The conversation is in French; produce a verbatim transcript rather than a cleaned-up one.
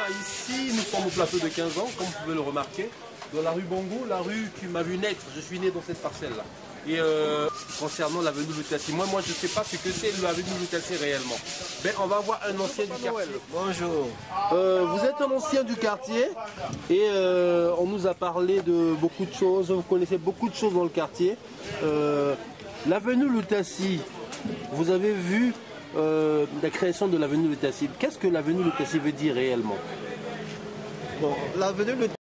ici, nous sommes au plateau de quinze ans, comme vous pouvez le remarquer, dans la rue Bongo, la rue qui m'a vu naître. Je suis né dans cette parcelle-là. Et euh, concernant l'avenue Lutassi, moi, moi je ne sais pas ce que c'est l'avenue Lutassi réellement. Ben, on va voir un ancien du quartier. Bonjour. Euh, vous êtes un ancien du quartier et euh, on nous a parlé de beaucoup de choses. Vous connaissez beaucoup de choses dans le quartier. Euh, l'avenue Lutassi, vous avez vu euh, la création de l'avenue Lutassi. Qu'est-ce que l'avenue Lutassi veut dire réellement? Bon, l'avenue